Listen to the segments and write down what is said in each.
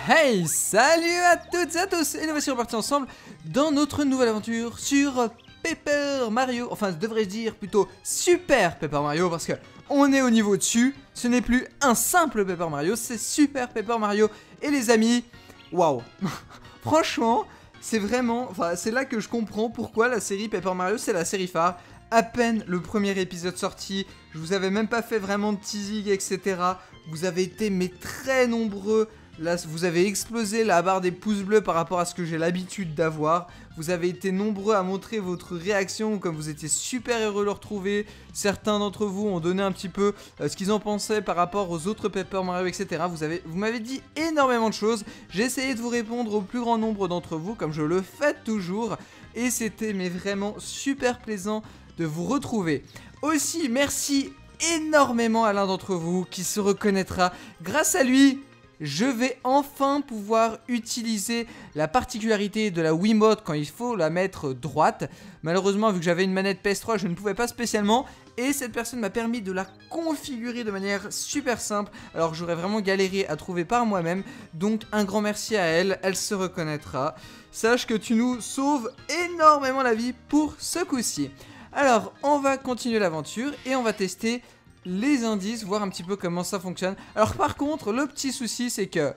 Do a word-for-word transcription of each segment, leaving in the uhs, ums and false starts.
Hey, salut à toutes et à tous, et nous voici repartis ensemble dans notre nouvelle aventure sur Paper Mario. Enfin, devrais-je dire plutôt Super Paper Mario, parce que on est au niveau dessus. Ce n'est plus un simple Paper Mario, c'est Super Paper Mario. Et les amis, waouh. Franchement, c'est vraiment, enfin, c'est là que je comprends pourquoi la série Paper Mario, c'est la série phare. À peine le premier épisode sorti, je vous avais même pas fait vraiment de teasing, et cetera. Vous avez été mais très nombreux. Là, vous avez explosé la barre des pouces bleus par rapport à ce que j'ai l'habitude d'avoir. Vous avez été nombreux à montrer votre réaction, comme vous étiez super heureux de le retrouver. Certains d'entre vous ont donné un petit peu euh, ce qu'ils en pensaient par rapport aux autres Paper Mario, et cetera. Vous avez, vous m'avez dit énormément de choses. J'ai essayé de vous répondre au plus grand nombre d'entre vous, comme je le fais toujours. Et c'était mais vraiment super plaisant de vous retrouver. Aussi, merci énormément à l'un d'entre vous qui se reconnaîtra. Grâce à lui, je vais enfin pouvoir utiliser la particularité de la Wiimote quand il faut la mettre droite. Malheureusement, vu que j'avais une manette P S trois, je ne pouvais pas spécialement. Et cette personne m'a permis de la configurer de manière super simple. Alors j'aurais vraiment galéré à trouver par moi-même. Donc un grand merci à elle, elle se reconnaîtra. Sache que tu nous sauves énormément la vie pour ce coup-ci. Alors on va continuer l'aventure et on va tester les indices, voir un petit peu comment ça fonctionne. Alors par contre, le petit souci c'est que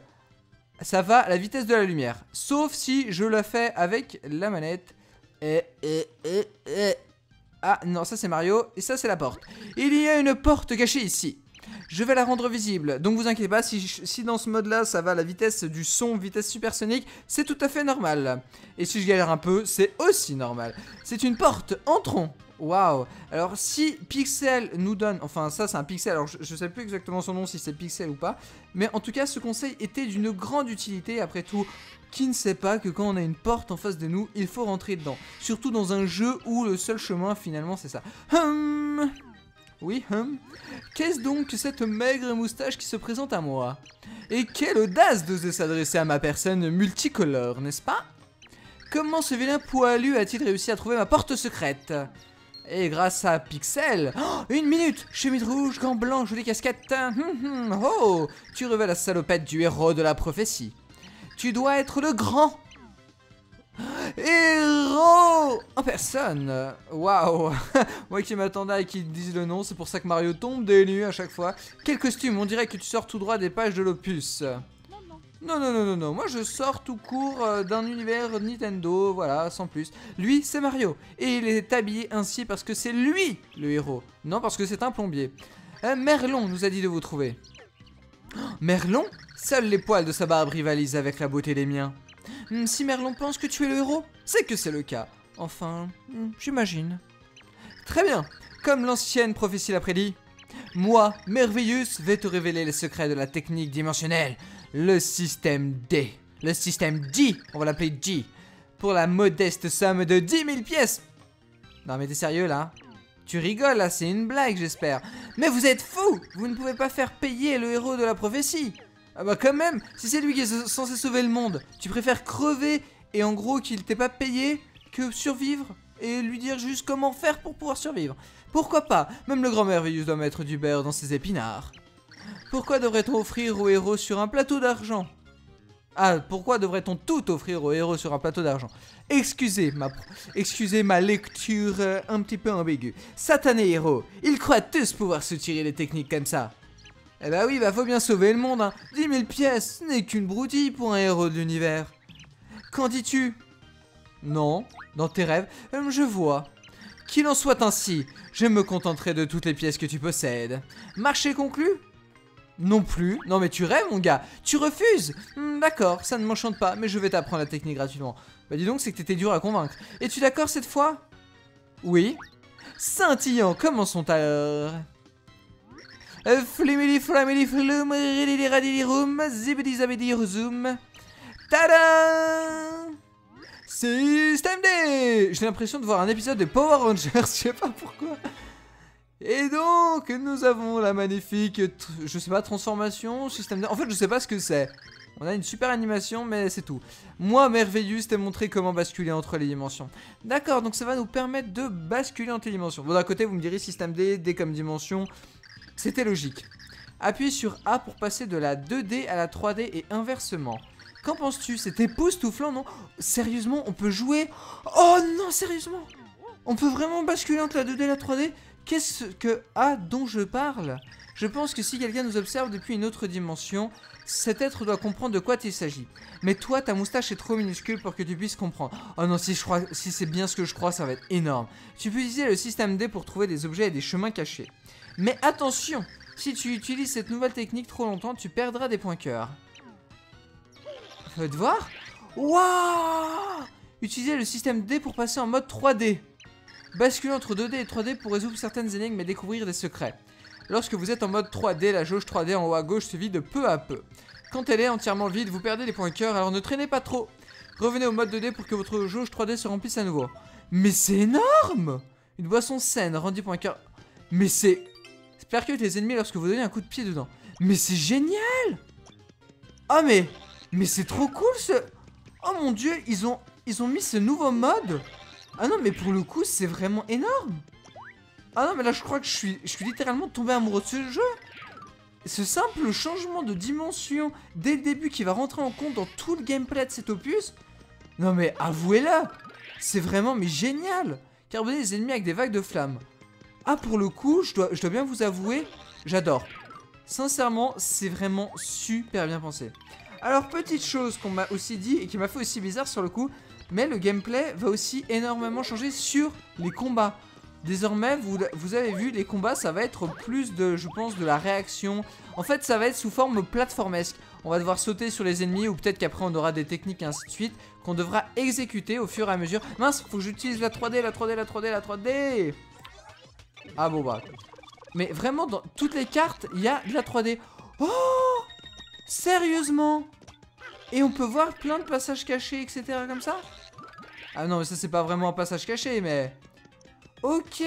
ça va à la vitesse de la lumière. Sauf si je le fais avec la manette. Et, et, et, et. Ah non, ça c'est Mario et ça c'est la porte. Il y a une porte cachée ici. Je vais la rendre visible, donc vous inquiétez pas, si, si dans ce mode là ça va à la vitesse du son, vitesse supersonique, c'est tout à fait normal. Et si je galère un peu, c'est aussi normal. C'est une porte, entrons. Waouh. Alors si Pixel nous donne, enfin ça c'est un Pixel, alors je, je sais plus exactement son nom si c'est Pixel ou pas, mais en tout cas ce conseil était d'une grande utilité. Après tout, qui ne sait pas que quand on a une porte en face de nous, il faut rentrer dedans. Surtout dans un jeu où le seul chemin finalement c'est ça. Hum. Oui, hum. Qu'est-ce donc que cette maigre moustache qui se présente à moi? Et quelle audace d'oser s'adresser à ma personne multicolore, n'est-ce pas? Comment ce vilain poilu a-t-il réussi à trouver ma porte secrète? Et grâce à Pixel... Oh, une minute! Chemise rouge, gants blancs, jolie casquette... Hum, hum, oh! Tu revêts la salopette du héros de la prophétie. Tu dois être le grand... héros en personne. Waouh. Moi qui m'attendais à qu'ils disent le nom, c'est pour ça que Mario tombe des nues à chaque fois. Quel costume, on dirait que tu sors tout droit des pages de l'opus. Non, non, non, non, non, moi je sors tout court euh, d'un univers Nintendo, voilà, sans plus. Lui, c'est Mario, et il est habillé ainsi parce que c'est lui le héros, non parce que c'est un plombier. Euh, Merlon nous a dit de vous trouver. Oh, Merlon? Seuls les poils de sa barbe rivalisent avec la beauté des miens. Hmm, si Merlon pense que tu es le héros, c'est que c'est le cas. Enfin, hmm, j'imagine. Très bien, comme l'ancienne prophétie l'a prédit, moi, Merveilleuse, vais te révéler les secrets de la technique dimensionnelle. Le système D. Le système D, on va l'appeler G. Pour la modeste somme de dix mille pièces. Non mais t'es sérieux là? Tu rigoles là, c'est une blague j'espère. Mais vous êtes fous! Vous ne pouvez pas faire payer le héros de la prophétie. Ah bah quand même, si c'est lui qui est censé sauver le monde, tu préfères crever et en gros qu'il t'ait pas payé que survivre et lui dire juste comment faire pour pouvoir survivre. Pourquoi pas? Même le grand merveilleux doit mettre du beurre dans ses épinards. Pourquoi devrait-on offrir au héros sur un plateau d'argent? Ah, pourquoi devrait-on tout offrir au héros sur un plateau d'argent? Excusez ma, excusez ma lecture euh, un petit peu ambiguë. Satané héros, ils croient tous pouvoir se tirer des techniques comme ça. Eh bah oui, bah faut bien sauver le monde, hein. dix mille pièces, ce n'est qu'une broutille pour un héros de l'univers. Qu'en dis-tu? Non, dans tes rêves, euh, je vois. Qu'il en soit ainsi, je me contenterai de toutes les pièces que tu possèdes. Marché conclu? Non plus. Non mais tu rêves mon gars. Tu refuses. hmm, D'accord, ça ne m'enchante pas, mais je vais t'apprendre la technique gratuitement. Bah dis donc, c'est que t'étais dur à convaincre. Es-tu d'accord cette fois? Oui. Scintillant, commençons alors. Flimili flamili flum, ridili radili rum, zibidi zabidi zoom. Tada! Système D! J'ai l'impression de voir un épisode de Power Rangers, je sais pas pourquoi. Et donc, nous avons la magnifique, je sais pas, transformation, système D. En fait, je sais pas ce que c'est. On a une super animation, mais c'est tout. Moi, merveilleux, t'ai montré comment basculer entre les dimensions. D'accord, donc ça va nous permettre de basculer entre les dimensions. Bon, d'un côté, vous me direz système D, D comme dimension. C'était logique. Appuyez sur A pour passer de la deux D à la trois D et inversement. Qu'en penses-tu? C'est époustouflant, non? Sérieusement, on peut jouer... Oh non, sérieusement! On peut vraiment basculer entre la deux D et la trois D? Qu'est-ce que A dont je parle? Je pense que si quelqu'un nous observe depuis une autre dimension, cet être doit comprendre de quoi il s'agit. Mais toi, ta moustache est trop minuscule pour que tu puisses comprendre. Oh non, si, je crois, si c'est bien ce que je crois, ça va être énorme. Tu peux utiliser le système D pour trouver des objets et des chemins cachés. Mais attention, si tu utilises cette nouvelle technique trop longtemps, tu perdras des points cœur. Faites voir. Waouh! Utilisez le système D pour passer en mode trois D. Basculer entre deux D et trois D pour résoudre certaines énigmes et découvrir des secrets. Lorsque vous êtes en mode trois D, la jauge trois D en haut à gauche se vide peu à peu. Quand elle est entièrement vide, vous perdez des points cœur, alors ne traînez pas trop. Revenez au mode deux D pour que votre jauge trois D se remplisse à nouveau. Mais c'est énorme! Une boisson saine, rend dix points cœur. Mais c'est... percute les ennemis lorsque vous donnez un coup de pied dedans. Mais c'est génial! Oh mais... Mais c'est trop cool ce... Oh mon dieu, ils ont... Ils ont mis ce nouveau mode. Ah non, mais pour le coup, c'est vraiment énorme. Ah non, mais là, je crois que je suis, je suis littéralement tombé amoureux de ce jeu. Ce simple changement de dimension dès le début qui va rentrer en compte dans tout le gameplay de cet opus. Non mais avouez-le, c'est vraiment mais génial. Carboner les ennemis avec des vagues de flammes. Ah, pour le coup, je dois, je dois bien vous avouer, j'adore. Sincèrement, c'est vraiment super bien pensé. Alors, petite chose qu'on m'a aussi dit et qui m'a fait aussi bizarre sur le coup, mais le gameplay va aussi énormément changer sur les combats. Désormais, vous, vous avez vu, les combats, ça va être plus de, je pense, de la réaction. En fait, ça va être sous forme plateformesque. On va devoir sauter sur les ennemis ou peut-être qu'après on aura des techniques et ainsi de suite qu'on devra exécuter au fur et à mesure. Mince, faut que j'utilise la trois D, la trois D, la trois D, la trois D. Ah bon bah. Mais vraiment, dans toutes les cartes, il y a de la trois D. Oh! Sérieusement? Et on peut voir plein de passages cachés, et cetera comme ça? Ah non, mais ça c'est pas vraiment un passage caché, mais... Ok.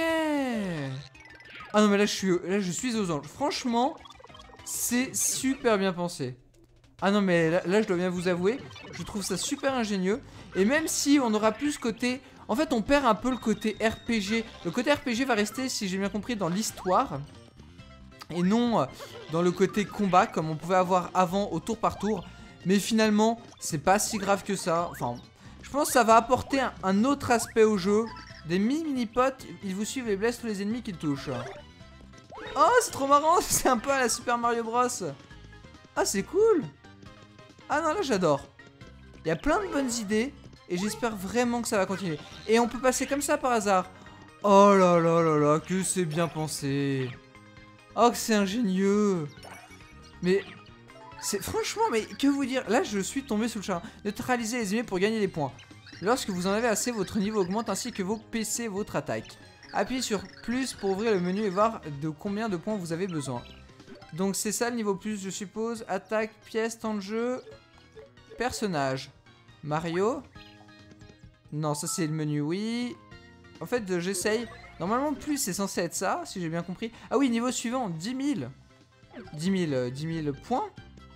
Ah non, mais là je suis, là, je suis aux anges. Franchement, c'est super bien pensé. Ah non, mais là, là je dois bien vous avouer, je trouve ça super ingénieux. Et même si on aura plus ce côté... En fait, on perd un peu le côté R P G. Le côté R P G va rester, si j'ai bien compris, dans l'histoire. Et non dans le côté combat, comme on pouvait avoir avant au tour par tour. Mais finalement, c'est pas si grave que ça. Enfin, je pense que ça va apporter un, un autre aspect au jeu. Des mini-potes, ils vous suivent et blessent tous les ennemis qu'ils touchent. Oh, c'est trop marrant, c'est un peu à la Super Mario Bros. Ah, c'est cool. Ah non, là, j'adore. Il y a plein de bonnes idées et j'espère vraiment que ça va continuer. Et on peut passer comme ça par hasard. Oh là là là là, que c'est bien pensé. Oh, que c'est ingénieux. Mais... c'est franchement, mais que vous dire? Là, je suis tombé sous le charme. Neutraliser les ennemis pour gagner des points. Lorsque vous en avez assez, votre niveau augmente ainsi que vos P C, votre attaque. Appuyez sur plus pour ouvrir le menu et voir de combien de points vous avez besoin. Donc c'est ça le niveau plus, je suppose. Attaque, pièce, temps de jeu, personnage. Mario. Non, ça c'est le menu, oui. En fait, j'essaye. Normalement, plus c'est censé être ça, si j'ai bien compris. Ah oui, niveau suivant, dix mille. dix mille, dix mille points.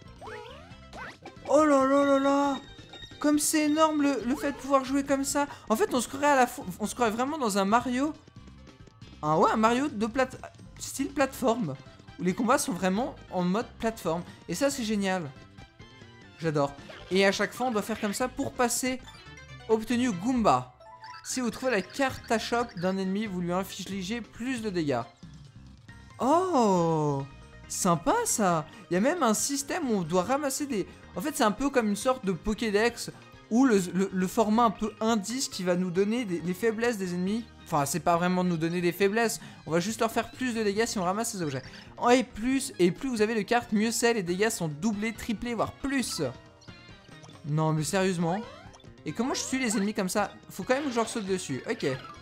Oh là là là là. Comme c'est énorme le, le fait de pouvoir jouer comme ça. En fait, on se croirait à la fois, on se croirait vraiment dans un Mario. Un, ouais, un Mario de plate, style plateforme. Où les combats sont vraiment en mode plateforme. Et ça, c'est génial. J'adore. Et à chaque fois, on doit faire comme ça pour passer obtenu Goomba. Si vous trouvez la carte à shop d'un ennemi, vous lui infligez plus de dégâts. Oh, sympa ça. Il y a même un système où on doit ramasser des... En fait, c'est un peu comme une sorte de Pokédex ou le, le, le format un peu indice qui va nous donner des, les faiblesses des ennemis. Enfin, c'est pas vraiment de nous donner des faiblesses. On va juste leur faire plus de dégâts si on ramasse ces objets. Et plus, et plus vous avez de cartes, mieux c'est. Les dégâts sont doublés, triplés, voire plus. Non, mais sérieusement. Et comment je tue les ennemis comme ça? Faut quand même que je leur saute dessus. Ok.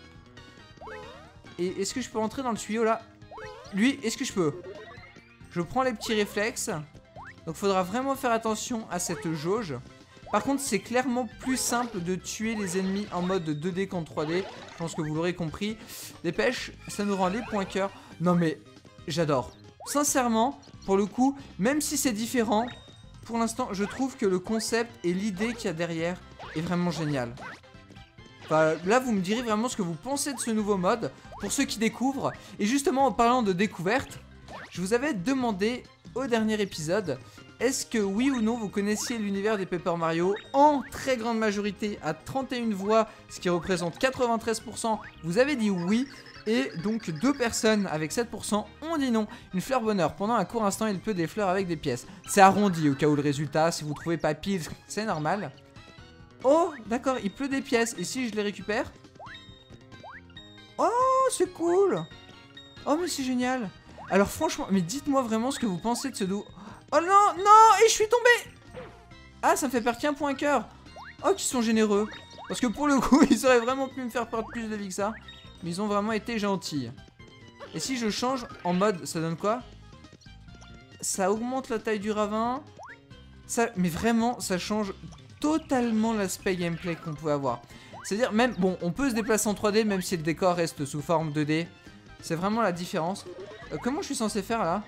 Et est-ce que je peux rentrer dans le tuyau là? Lui, est-ce que je peux? Je prends les petits réflexes. Donc faudra vraiment faire attention à cette jauge. Par contre, c'est clairement plus simple de tuer les ennemis en mode deux D qu'en trois D. Je pense que vous l'aurez compris. Dépêche, ça nous rend les points cœur. Non mais, j'adore. Sincèrement, pour le coup, même si c'est différent, pour l'instant, je trouve que le concept et l'idée qu'il y a derrière est vraiment génial. Enfin, là, vous me direz vraiment ce que vous pensez de ce nouveau mode, pour ceux qui découvrent. Et justement, en parlant de découverte, je vous avais demandé au dernier épisode est-ce que oui ou non vous connaissiez l'univers des Paper Mario? En très grande majorité, à trente et une voix, ce qui représente quatre-vingt-treize pour cent, vous avez dit oui. Et donc deux personnes avec sept pour cent ont dit non. Une fleur bonheur. Pendant un court instant, il pleut des fleurs avec des pièces. C'est arrondi au cas où le résultat, si vous trouvez pas pile, c'est normal. Oh, d'accord, il pleut des pièces. Et si je les récupère? Oh, c'est cool. Oh, mais c'est génial. Alors franchement, mais dites-moi vraiment ce que vous pensez de ce dos. Oh non, non, et je suis tombé. Ah, ça me fait perdre qu'un point cœur. Oh, qu'ils sont généreux. Parce que pour le coup, ils auraient vraiment pu me faire perdre plus de vie que ça. Mais ils ont vraiment été gentils. Et si je change en mode, ça donne quoi? Ça augmente la taille du ravin. Ça, mais vraiment, ça change totalement l'aspect gameplay qu'on pouvait avoir. C'est-à-dire même, bon, on peut se déplacer en trois D même si le décor reste sous forme deux D. C'est vraiment la différence. Euh, comment je suis censé faire là?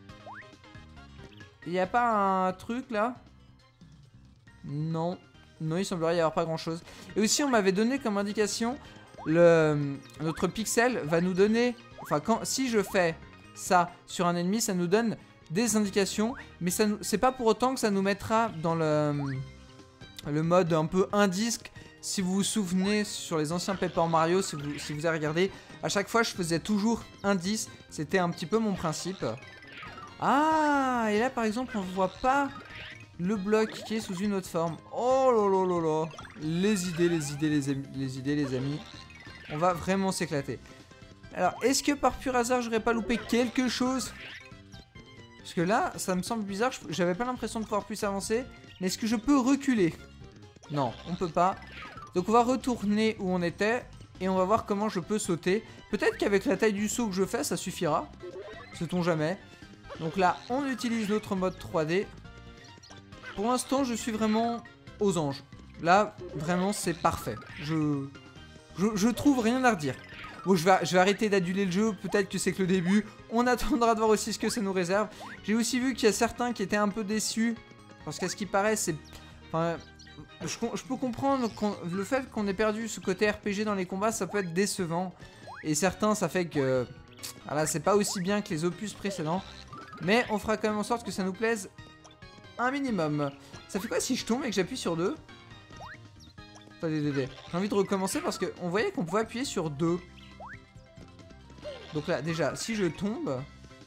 Il n'y a pas un truc là? Non. Non, il semblerait y avoir pas grand-chose. Et aussi, on m'avait donné comme indication... Le, notre pixel va nous donner, enfin quand si je fais ça sur un ennemi, ça nous donne des indications, mais ça c'est pas pour autant que ça nous mettra dans le, le mode un peu indice. Si vous vous souvenez sur les anciens Paper Mario, si vous, si vous avez regardé, à chaque fois je faisais toujours indice, c'était un petit peu mon principe. Ah, et là par exemple on voit pas le bloc qui est sous une autre forme. Oh là là là là, les idées, les idées, les, les idées les amis. On va vraiment s'éclater. Alors, est-ce que par pur hasard, j'aurais pas loupé quelque chose? Parce que là, ça me semble bizarre. J'avais pas l'impression de pouvoir plus avancer. Mais est-ce que je peux reculer? Non, on peut pas. Donc, on va retourner où on était. Et on va voir comment je peux sauter. Peut-être qu'avec la taille du saut que je fais, ça suffira. Sait-on jamais. Donc là, on utilise notre mode trois D. Pour l'instant, je suis vraiment aux anges. Là, vraiment, c'est parfait. Je... Je, je trouve rien à redire. Bon, je vais, je vais arrêter d'aduler le jeu. Peut-être que c'est que le début. On attendra de voir aussi ce que ça nous réserve. J'ai aussi vu qu'il y a certains qui étaient un peu déçus. Parce qu'à ce qui paraît, c'est... Enfin, je, je peux comprendre le fait qu'on ait perdu ce côté R P G dans les combats, ça peut être décevant. Et certains, ça fait que... Voilà, c'est pas aussi bien que les opus précédents. Mais on fera quand même en sorte que ça nous plaise un minimum. Ça fait quoi si je tombe et que j'appuie sur deux? J'ai envie de recommencer parce qu'on voyait qu'on pouvait appuyer sur deux. Donc là, déjà, si je tombe...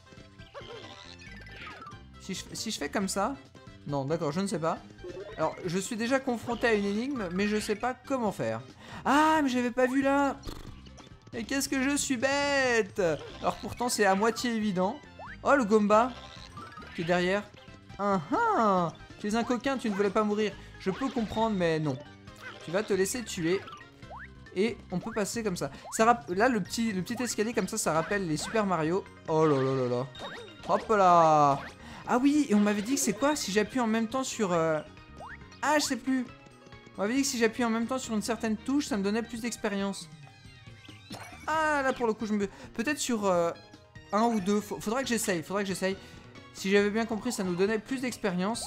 Si je, si je fais comme ça... Non, d'accord, je ne sais pas. Alors, je suis déjà confronté à une énigme, mais je sais pas comment faire. Ah, mais j'avais pas vu là. Et qu'est-ce que je suis bête. Alors pourtant, c'est à moitié évident. Oh, le Gomba qui est derrière. Ah ah, tu es un coquin, tu ne voulais pas mourir. Je peux comprendre, mais non. Tu vas te laisser tuer. Et on peut passer comme ça. ça là, le petit, le petit escalier comme ça, ça rappelle les Super Mario. Oh là là là là. Hop là. Ah oui, et on m'avait dit que c'est quoi si j'appuie en même temps sur... Euh... Ah, je sais plus. On m'avait dit que si j'appuie en même temps sur une certaine touche, ça me donnait plus d'expérience. Ah, là pour le coup, je me... Peut-être sur euh, un ou deux. Faudra que j'essaye, faudra que j'essaye. Si j'avais bien compris, ça nous donnait plus d'expérience.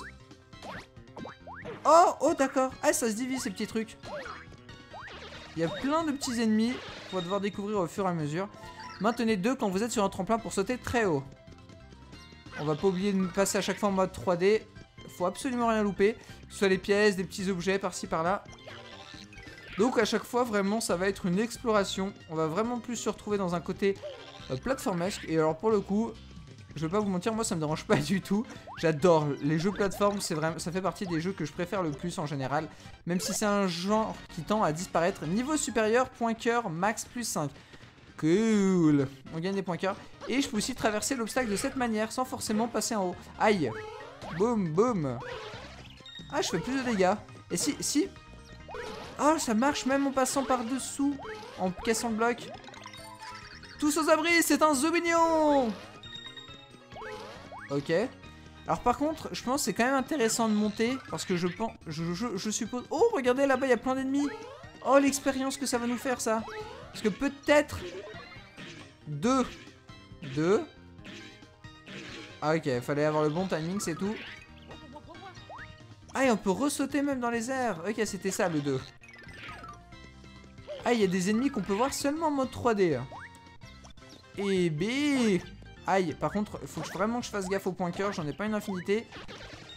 Oh, oh d'accord. Ah, ça se divise ces petits trucs. Il y a plein de petits ennemis qu'on va devoir découvrir au fur et à mesure. Maintenez deux quand vous êtes sur un tremplin pour sauter très haut. On va pas oublier de passer à chaque fois en mode trois D. Faut absolument rien louper. Que ce soit les pièces, des petits objets par-ci par-là. Donc à chaque fois, vraiment, ça va être une exploration. On va vraiment plus se retrouver dans un côté euh, plateformesque. Et alors pour le coup... Je vais pas vous mentir, moi ça me dérange pas du tout. J'adore les jeux plateformes, c'est vraiment, ça fait partie des jeux que je préfère le plus en général. Même si c'est un genre qui tend à disparaître. Niveau supérieur, point cœur, max plus cinq. Cool. On gagne des points cœur. Et je peux aussi traverser l'obstacle de cette manière, sans forcément passer en haut. Aïe. Boum, boum. Ah, je fais plus de dégâts. Et si, si... Oh, ça marche même en passant par-dessous. En cassant le bloc. Tous aux abris, c'est un zoubignon. Ok. Alors par contre, je pense que c'est quand même intéressant de monter. Parce que je pense... Je, je, je suppose... Oh, regardez, là-bas, il y a plein d'ennemis. Oh, l'expérience que ça va nous faire, ça. Parce que peut-être... Deux. Deux. Ah, ok. Fallait avoir le bon timing, c'est tout. Ah, et on peut ressauter même dans les airs. Ok, c'était ça, le deux. Ah, il y a des ennemis qu'on peut voir seulement en mode trois D. Et B... Aïe, par contre, il faut que je, vraiment que je fasse gaffe au point cœur, j'en ai pas une infinité.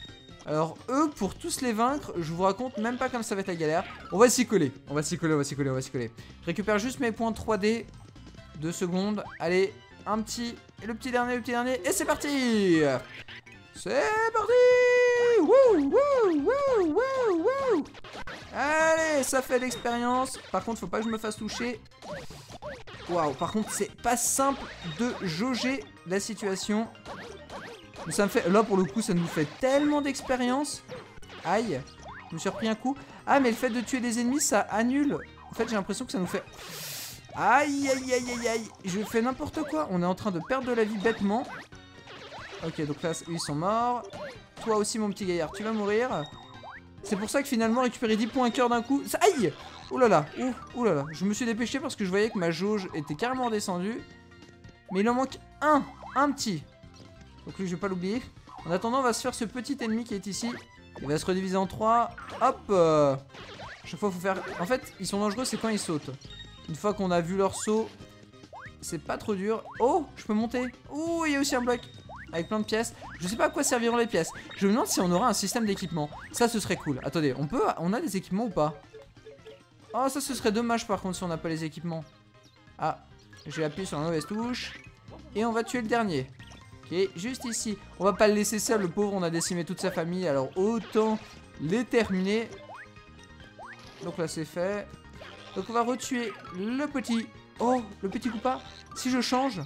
Alors eux, pour tous les vaincre, je vous raconte même pas comme ça va être la galère. On va s'y coller, on va s'y coller, on va s'y coller, on va s'y coller. Je récupère juste mes points trois D. Deux secondes, allez, un petit, et le petit dernier, le petit dernier, et c'est parti. C'est parti. Wouh, wouh, wouh, wouh, wouh. Allez, ça fait l'expérience. Par contre, faut pas que je me fasse toucher. Waouh, par contre, c'est pas simple de jauger la situation. Ça me fait, là, pour le coup, ça nous fait tellement d'expérience. Aïe, je me suis repris un coup. Ah, mais le fait de tuer des ennemis, ça annule. En fait, j'ai l'impression que ça nous fait... Aïe, aïe, aïe, aïe, aïe. Je fais n'importe quoi. On est en train de perdre de la vie bêtement. Ok, donc là, eux, ils sont morts. Toi aussi, mon petit gaillard, tu vas mourir. C'est pour ça que finalement, récupérer dix points cœur d'un coup... Ça... Aïe. Ouh là là, ouh, ouh là là. Je me suis dépêché parce que je voyais que ma jauge était carrément redescendue. Mais il en manque un, un petit. Donc lui, je vais pas l'oublier. En attendant, on va se faire ce petit ennemi qui est ici. Il va se rediviser en trois. Hop euh... Chaque fois, il faut faire... En fait, ils sont dangereux, c'est quand ils sautent. Une fois qu'on a vu leur saut, c'est pas trop dur. Oh, je peux monter. Oh, il y a aussi un bloc avec plein de pièces. Je sais pas à quoi serviront les pièces. Je me demande si on aura un système d'équipement. Ça, ce serait cool. Attendez, on peut... On a des équipements ou pas? Oh, ça, ce serait dommage par contre si on n'a pas les équipements. Ah, j'ai appuyé sur la mauvaise touche. Et on va tuer le dernier. Qui est juste ici. On va pas le laisser seul, le pauvre. On a décimé toute sa famille. Alors, autant les terminer. Donc là, c'est fait. Donc, on va retuer le petit. Oh, le petit coupa. Si je change...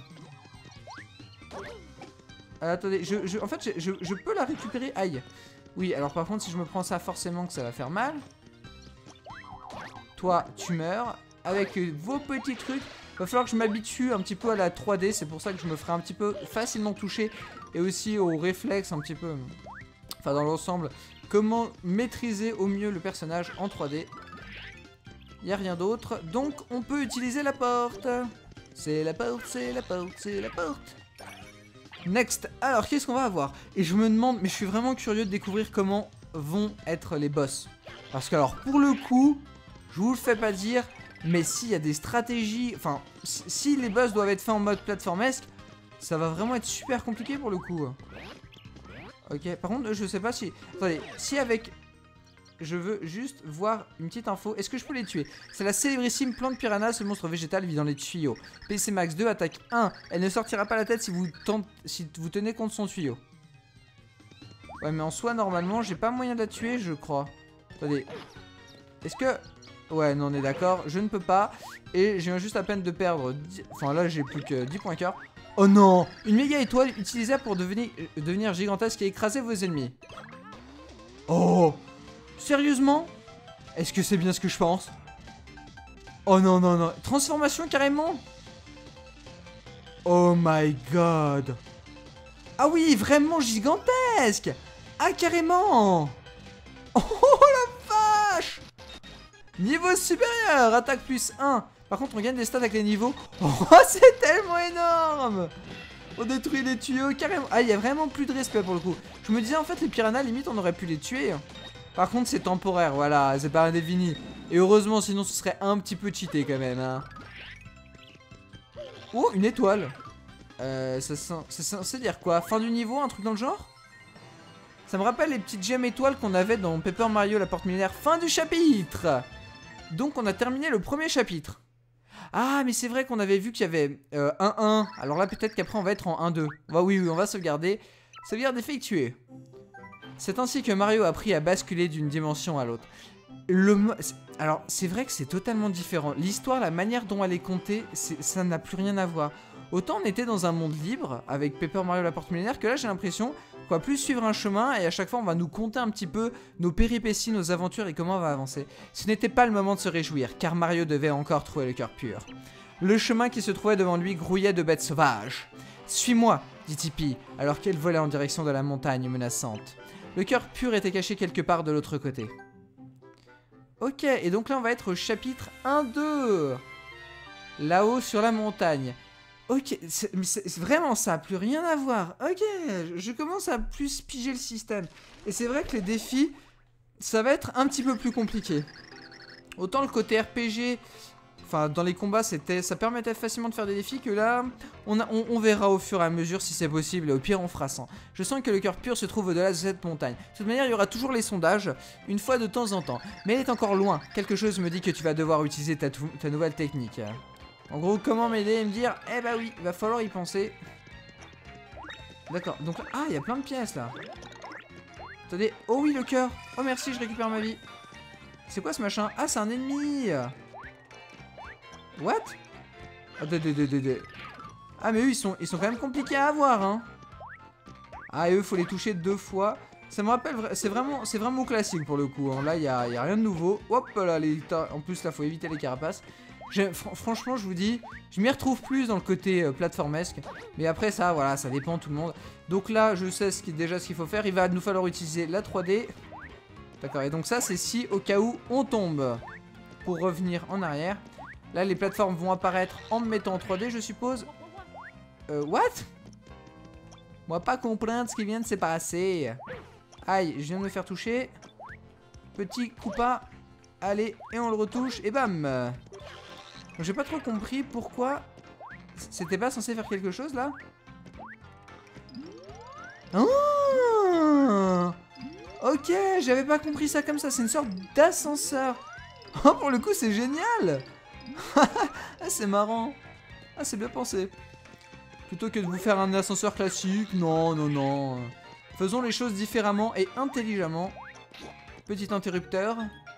Euh, attendez, je, je, en fait, je, je, je peux la récupérer. Aïe. Oui, alors par contre, si je me prends ça, forcément que ça va faire mal. Toi, tu meurs. Avec vos petits trucs. Va falloir que je m'habitue un petit peu à la trois D. C'est pour ça que je me ferai un petit peu facilement toucher. Et aussi au réflexe un petit peu. Enfin, dans l'ensemble. Comment maîtriser au mieux le personnage en trois D. Il n'y a rien d'autre. Donc, on peut utiliser la porte. C'est la porte, c'est la porte, c'est la porte. Next. Alors, qu'est-ce qu'on va avoir? Et je me demande, mais je suis vraiment curieux de découvrir comment vont être les boss. Parce que, alors, pour le coup, je vous le fais pas dire, mais s'il y a des stratégies... Enfin, si, si les boss doivent être faits en mode plateformesque, ça va vraiment être super compliqué pour le coup. Ok, par contre, je sais pas si... Attendez, si avec... Je veux juste voir une petite info. Est-ce que je peux les tuer? C'est la célébrissime plante piranha. Ce monstre végétal vit dans les tuyaux. P C max deux, attaque un. Elle ne sortira pas la tête si vous, tente, si vous tenez contre son tuyau. Ouais, mais en soi, normalement, j'ai pas moyen de la tuer, je crois. Attendez. Est-ce que... Ouais, non, on est d'accord. Je ne peux pas. Et je viens juste à peine de perdre... dix... Enfin, là, j'ai plus que dix points cœur. Oh non! Une méga étoile utilisable pour devenir, euh, devenir gigantesque et écraser vos ennemis. Oh! Sérieusement? Est-ce que c'est bien ce que je pense? Oh non, non, non. Transformation carrément? Oh my god. Ah oui, vraiment gigantesque. Ah, carrément. Oh la vache. Niveau supérieur. Attaque plus un. Par contre, on gagne des stats avec les niveaux. Oh, c'est tellement énorme. On détruit les tuyaux carrément. Ah, il y a vraiment plus de respect pour le coup. Je me disais en fait, les piranhas, limite, on aurait pu les tuer. Par contre, c'est temporaire, voilà, c'est pas indéfini. Et heureusement, sinon, ce serait un petit peu cheaté quand même. Hein. Oh, une étoile. Euh, ça c'est censé dire quoi? Fin du niveau, un truc dans le genre? Ça me rappelle les petites gemmes étoiles qu'on avait dans Paper Mario, la porte millénaire. Fin du chapitre. Donc, on a terminé le premier chapitre. Ah, mais c'est vrai qu'on avait vu qu'il y avait euh, un un. Alors là, peut-être qu'après, on va être en un deux. Bah oui, oui, on va sauvegarder. Sauvegarde effectuée. C'est ainsi que Mario a appris à basculer d'une dimension à l'autre. Le... Alors, c'est vrai que c'est totalement différent. L'histoire, la manière dont elle est contée, ça n'a plus rien à voir. Autant on était dans un monde libre, avec Paper Mario la porte millénaire, que là, j'ai l'impression qu'on va plus suivre un chemin, et à chaque fois, on va nous conter un petit peu nos péripéties, nos aventures, et comment on va avancer. Ce n'était pas le moment de se réjouir, car Mario devait encore trouver le cœur pur. Le chemin qui se trouvait devant lui grouillait de bêtes sauvages. « Suis-moi » dit Tippy, alors qu'elle volait en direction de la montagne menaçante. Le cœur pur était caché quelque part de l'autre côté. Ok, et donc là on va être au chapitre un deux. Là-haut sur la montagne. Ok, c'est vraiment ça, plus rien à voir. Ok, je commence à plus piger le système. Et c'est vrai que les défis, ça va être un petit peu plus compliqué. Autant le côté R P G, Enfin, dans les combats, c'était, ça permettait facilement de faire des défis que là, on, a, on, on verra au fur et à mesure si c'est possible, et au pire, on fera sans. Je sens que le cœur pur se trouve au-delà de cette montagne. De toute manière, il y aura toujours les sondages, une fois de temps en temps. Mais elle est encore loin. Quelque chose me dit que tu vas devoir utiliser ta, ta nouvelle technique. En gros, comment m'aider et me dire, eh bah oui, il va falloir y penser. D'accord, donc, ah, il y a plein de pièces, là. Attendez, oh oui, le cœur. Oh merci, je récupère ma vie. C'est quoi ce machin? Ah, c'est un ennemi. What? Ah mais eux ils sont, ils sont quand même compliqués à avoir hein. Ah et eux faut les toucher deux fois. Ça me rappelle, c'est vraiment, c'est vraiment classique pour le coup hein. Là il y a, y a rien de nouveau. Hop là les, en plus là faut éviter les carapaces. Fr Franchement je vous dis, je m'y retrouve plus dans le côté euh, plateformesque. Mais après ça voilà ça dépend tout le monde. Donc là je sais ce qui, déjà ce qu'il faut faire. Il va nous falloir utiliser la trois D. D'accord et donc ça c'est si au cas où on tombe. Pour revenir en arrière. Là, les plateformes vont apparaître en me mettant en trois D, je suppose. Euh, what? Moi, pas comprendre ce qui vient de se passer. Aïe, je viens de me faire toucher. Petit coup pas. Allez, et on le retouche, et bam. J'ai pas trop compris pourquoi c'était pas censé faire quelque chose, là. Oh, ok, j'avais pas compris ça comme ça. C'est une sorte d'ascenseur. Oh, pour le coup, c'est génial. Ah, c'est marrant. Ah, c'est bien pensé. Plutôt que de vous faire un ascenseur classique. Non, non, non. Faisons les choses différemment et intelligemment. Petit interrupteur.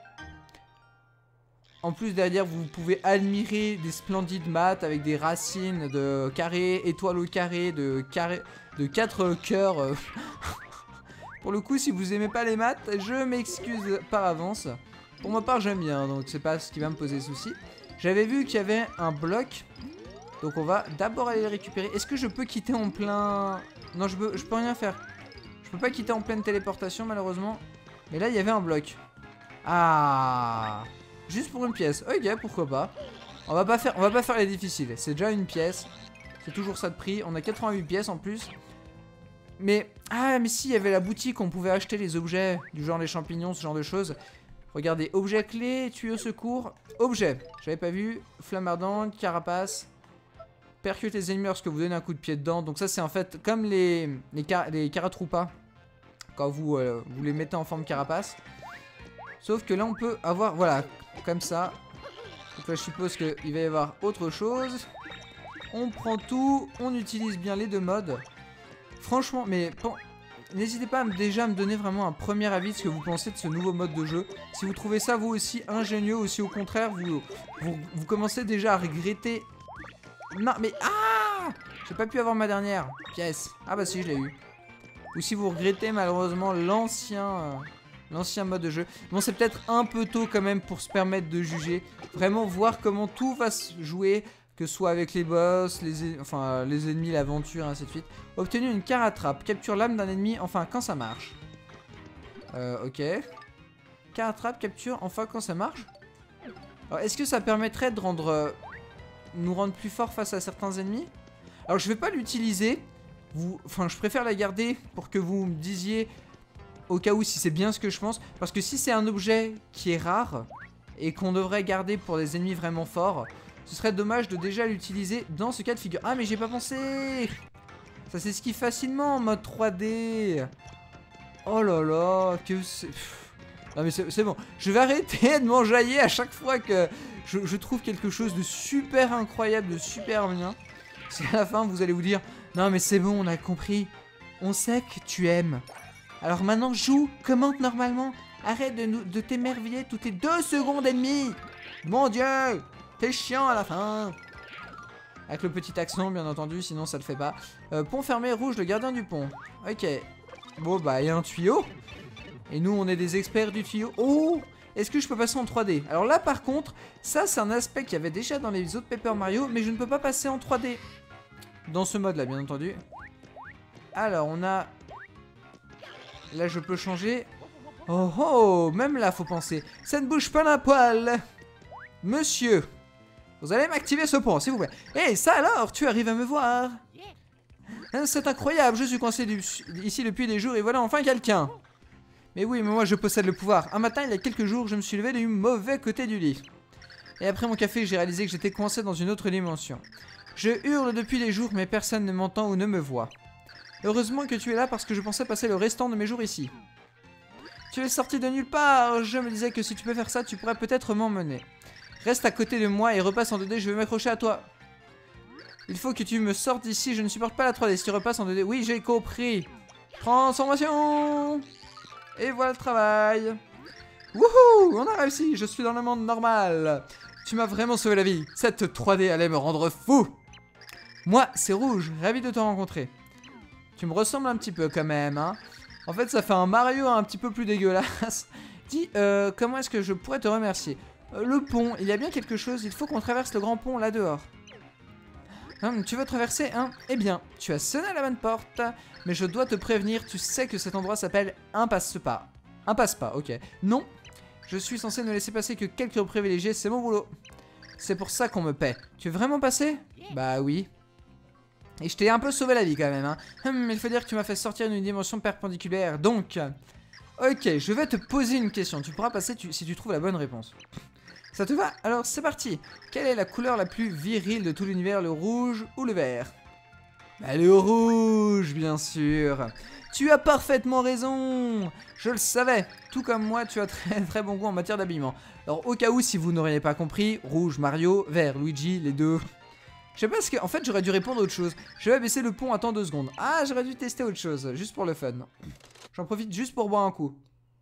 En plus, derrière, vous pouvez admirer des splendides maths avec des racines de carré, étoiles au carré, de, carré, de quatre cœurs. Pour le coup, si vous aimez pas les maths, je m'excuse par avance. Pour ma part, j'aime bien, donc c'est pas ce qui va me poser souci. J'avais vu qu'il y avait un bloc. Donc on va d'abord aller le récupérer. Est-ce que je peux quitter en plein... Non, je peux, je peux rien faire. Je peux pas quitter en pleine téléportation, malheureusement. Mais là, il y avait un bloc. Ah, juste pour une pièce. Ok, pourquoi pas. On va pas faire, on va pas faire les difficiles. C'est déjà une pièce. C'est toujours ça de prix. On a quatre-vingt-huit pièces en plus. Mais... Ah, mais si, il y avait la boutique. On pouvait acheter les objets. Du genre les champignons, ce genre de choses. Regardez, objet clé, tuyau secours, objet, j'avais pas vu, flamme ardente, carapace, percute les ennemis lorsque vous donnez un coup de pied dedans. Donc ça c'est en fait comme les, les, car les Karatrupa, quand vous, euh, vous les mettez en forme carapace. Sauf que là on peut avoir, voilà, comme ça. Donc là je suppose qu'il va y avoir autre chose. On prend tout, on utilise bien les deux modes. Franchement, mais... Bon, n'hésitez pas à me, déjà à me donner vraiment un premier avis de ce que vous pensez de ce nouveau mode de jeu. Si vous trouvez ça vous aussi ingénieux ou si au contraire vous, vous, vous commencez déjà à regretter... Non mais... Ah, j'ai pas pu avoir ma dernière pièce. Ah bah si je l'ai eu. Ou si vous regrettez malheureusement l'ancien euh, l'ancien mode de jeu. Bon c'est peut-être un peu tôt quand même pour se permettre de juger. Vraiment voir comment tout va se jouer. Que ce soit avec les boss, les, enfin, les ennemis, l'aventure, ainsi de suite. Obtenu une caratrape. Capture l'âme d'un ennemi, enfin, quand ça marche. Euh, ok. Caratrape, capture, enfin, quand ça marche. Alors, est-ce que ça permettrait de rendre... Euh, nous rendre plus forts face à certains ennemis? Alors, je vais pas l'utiliser. Vous, enfin, je préfère la garder pour que vous me disiez, au cas où, si c'est bien ce que je pense. Parce que si c'est un objet qui est rare, et qu'on devrait garder pour des ennemis vraiment forts... Ce serait dommage de déjà l'utiliser dans ce cas de figure. Ah mais j'ai pas pensé. Ça s'esquive facilement en mode trois D. Oh là là, que c'est... Non mais c'est bon. Je vais arrêter de m'enjailler à chaque fois que je, je trouve quelque chose de super incroyable, de super bien. Parce qu'à la fin vous allez vous dire, non mais c'est bon, on a compris. On sait que tu aimes. Alors maintenant joue, commente normalement. Arrête de, nous, de t'émerveiller toutes les deux secondes et demie. Mon Dieu. T'es chiant à la fin. Avec le petit accent bien entendu, sinon ça le fait pas. euh, Pont fermé, rouge, le gardien du pont. Ok. Bon bah il y a un tuyau. Et nous on est des experts du tuyau. Oh, est-ce que je peux passer en trois D? Alors là par contre, ça c'est un aspect qu'il y avait déjà dans les autres Paper Mario. Mais je ne peux pas passer en trois D dans ce mode là bien entendu. Alors on a... Là je peux changer. Oh oh, même là faut penser. Ça ne bouge pas d'un poil. Monsieur, vous allez m'activer ce pont, s'il vous plaît. Eh, hey, ça alors, tu arrives à me voir? C'est incroyable, je suis coincé du... ici depuis des jours et voilà enfin quelqu'un. Mais oui, mais moi je possède le pouvoir. Un matin, il y a quelques jours, je me suis levé du mauvais côté du lit. Et après mon café, j'ai réalisé que j'étais coincé dans une autre dimension. Je hurle depuis des jours, mais personne ne m'entend ou ne me voit. Heureusement que tu es là parce que je pensais passer le restant de mes jours ici. Tu es sorti de nulle part. Je me disais que si tu peux faire ça, tu pourrais peut-être m'emmener. Reste à côté de moi et repasse en deux D, je vais m'accrocher à toi. Il faut que tu me sortes d'ici, je ne supporte pas la trois D. Si tu repasses en deux D, oui, j'ai compris. Transformation. Et voilà le travail. Wouhou, on a réussi, je suis dans le monde normal. Tu m'as vraiment sauvé la vie. Cette trois D allait me rendre fou. Moi, c'est Rouge, ravi de te rencontrer. Tu me ressembles un petit peu quand même, hein. En fait, ça fait un Mario un petit peu plus dégueulasse. Dis, euh, comment est-ce que je pourrais te remercier? euh, Le pont, il y a bien quelque chose, il faut qu'on traverse le grand pont là dehors. Hum, tu veux traverser, hein? Eh bien, tu as sonné à la bonne porte, mais je dois te prévenir, tu sais que cet endroit s'appelle un passe-pas. Un passe-pas, ok. Non, je suis censé ne laisser passer que quelques privilégiés, c'est mon boulot. C'est pour ça qu'on me paie. Tu veux vraiment passer? Bah oui. Et je t'ai un peu sauvé la vie quand même, hein. Hum, il faut dire que tu m'as fait sortir d'une dimension perpendiculaire, donc... Ok, je vais te poser une question, tu pourras passer tu, si tu trouves la bonne réponse. Ça te va? Alors c'est parti. Quelle est la couleur la plus virile de tout l'univers, le rouge ou le vert? Bah, le rouge, bien sûr. Tu as parfaitement raison. Je le savais. Tout comme moi, tu as très très bon goût en matière d'habillement. Alors au cas où, si vous n'auriez pas compris, rouge Mario, vert Luigi, les deux... Je sais pas ce que... En fait, j'aurais dû répondre à autre chose. Je vais baisser le pont, attends deux secondes. Ah, j'aurais dû tester autre chose, juste pour le fun. J'en profite juste pour boire un coup.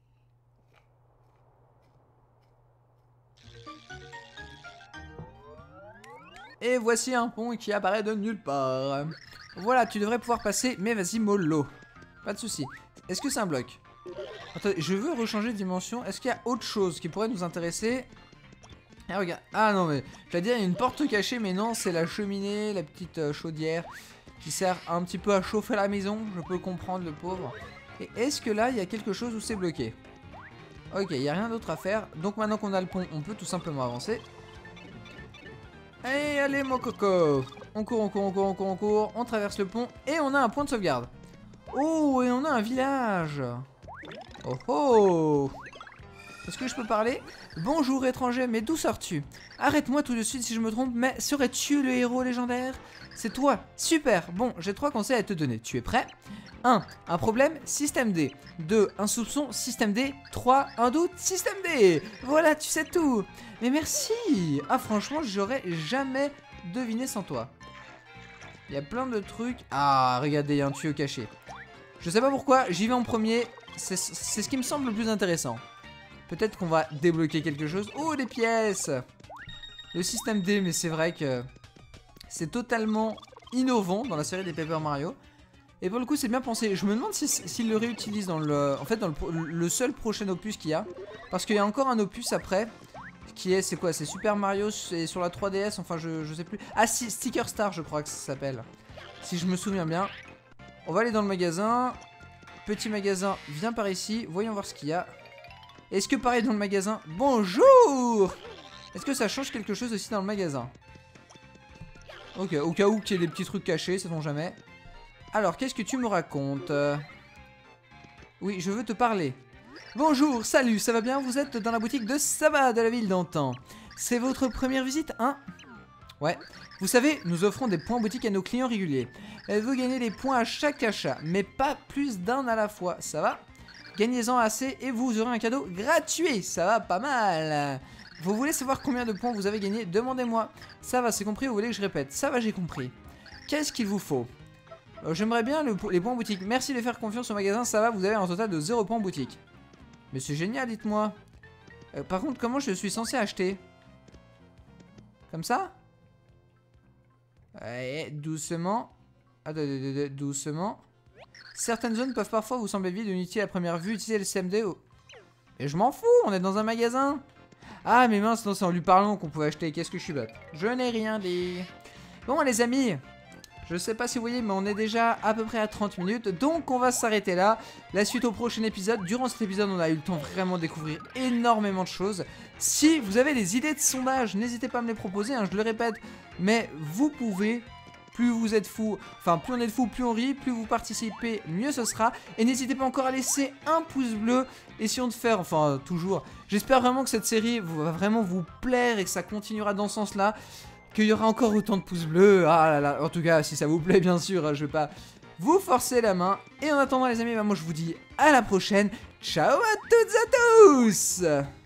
Et voici un pont qui apparaît de nulle part. Voilà, tu devrais pouvoir passer, mais vas-y, mollo. Pas de soucis. Est-ce que c'est un bloc? Attends, je veux rechanger de dimension. Est-ce qu'il y a autre chose qui pourrait nous intéresser? Ah, regarde. Ah non, mais j'allais dire, il y a une porte cachée, mais non, c'est la cheminée, la petite euh, chaudière qui sert un petit peu à chauffer la maison. Je peux comprendre, le pauvre. Et est-ce que là, il y a quelque chose où c'est bloqué? Ok, il n'y a rien d'autre à faire. Donc maintenant qu'on a le pont, on peut tout simplement avancer. Allez, allez, mon coco. On court, on court, on court, on court, on court. On traverse le pont et on a un point de sauvegarde. Oh, et on a un village. Oh oh. Est-ce que je peux parler? Bonjour étranger, mais d'où sors-tu? Arrête-moi tout de suite si je me trompe, mais serais-tu le héros légendaire? C'est toi, super. Bon, j'ai trois conseils à te donner, tu es prêt? un. Un problème, système D. deux. Un soupçon, système D. trois. Un doute, système D. Voilà, tu sais tout. Mais merci. Ah franchement, j'aurais jamais deviné sans toi. Il y a plein de trucs. Ah, regardez, il y a un tuyau caché. Je sais pas pourquoi, j'y vais en premier. C'est ce qui me semble le plus intéressant. Peut-être qu'on va débloquer quelque chose. Oh, des pièces. Le système D, mais c'est vrai que c'est totalement innovant dans la série des Paper Mario. Et pour le coup, c'est bien pensé. Je me demande s'ils si, si le réutilisent dans le... En fait, dans le, le seul prochain opus qu'il y a. Parce qu'il y a encore un opus après. Qui est, c'est quoi? C'est Super Mario, c'est sur la trois D S. Enfin, je, je sais plus. Ah, si, Sticker Star, je crois que ça s'appelle. Si je me souviens bien. On va aller dans le magasin. Petit magasin, viens par ici. Voyons voir ce qu'il y a. Est-ce que pareil dans le magasin? Bonjour! Est-ce que ça change quelque chose aussi dans le magasin? Ok, au cas où qu'il y ait des petits trucs cachés, sait-on jamais. Alors, qu'est-ce que tu me racontes? Oui, je veux te parler. Bonjour, salut, ça va bien? Vous êtes dans la boutique de Saba de la ville d'antan. C'est votre première visite, hein? Ouais. Vous savez, nous offrons des points boutique à nos clients réguliers. Vous gagnez des points à chaque achat, mais pas plus d'un à la fois, ça va? Gagnez-en assez et vous aurez un cadeau gratuit, ça va pas mal. Vous voulez savoir combien de points vous avez gagné? Demandez-moi. Ça va, c'est compris, vous voulez que je répète? Ça va, j'ai compris. Qu'est-ce qu'il vous faut? euh, J'aimerais bien le, les points boutique. Merci de faire confiance au magasin, ça va, vous avez un total de zéro points boutique. Mais c'est génial, dites-moi. Euh, par contre, comment je suis censé acheter? Comme ça? Ouais, doucement. Ah, doucement. Certaines zones peuvent parfois vous sembler vides ou inutiles à première vue. Utilisez le C M D. Et je m'en fous, on est dans un magasin. Ah, mais mince, non, c'est en lui parlant qu'on pouvait acheter. Qu'est-ce que je suis bête. Je n'ai rien dit. Bon, les amis, je sais pas si vous voyez, mais on est déjà à peu près à trente minutes. Donc, on va s'arrêter là. La suite au prochain épisode. Durant cet épisode, on a eu le temps vraiment de découvrir énormément de choses. Si vous avez des idées de sondage, n'hésitez pas à me les proposer, hein, je le répète. Mais vous pouvez plus vous êtes fou, enfin plus on est fou, plus on rit, plus vous participez, mieux ce sera. Et n'hésitez pas encore à laisser un pouce bleu, essayons de faire, enfin toujours, j'espère vraiment que cette série va vraiment vous plaire et que ça continuera dans ce sens-là, qu'il y aura encore autant de pouces bleus, ah là là, en tout cas si ça vous plaît bien sûr, je vais pas vous forcer la main. Et en attendant les amis, bah, moi je vous dis à la prochaine, ciao à toutes et à tous.